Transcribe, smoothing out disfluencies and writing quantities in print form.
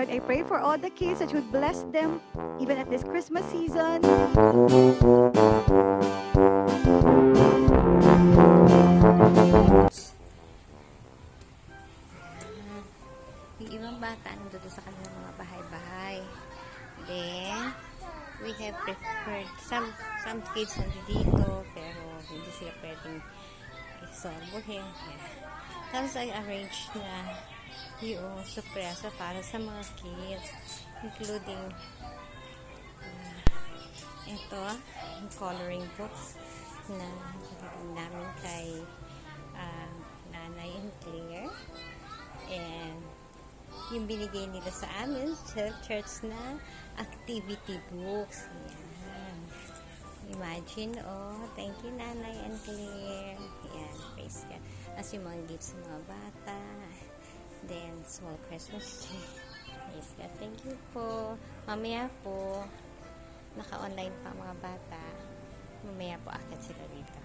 Lord, I pray for all the kids that you would bless them even at this Christmas season. Yung ibang bata nandito sa kanilang mga bahay-bahay. Then, we have prepared some kids nandito pero hindi sila pwedeng isorbohin. Tapos I arrange na yung sorpresa para sa mga kids, including ito, yung coloring books na nagiging namin kay Nanay and Claire, and yung binigay nila sa amin sa church na activity books. Yan. Imagine, thank you Nanay and Claire. Yan, praise God. As yung mga gifts sa mga bata. Then, small Christmas tree. Praise God. Thank you po. Mamaya po, naka-online pa mga bata. Mamaya po akit sila dito.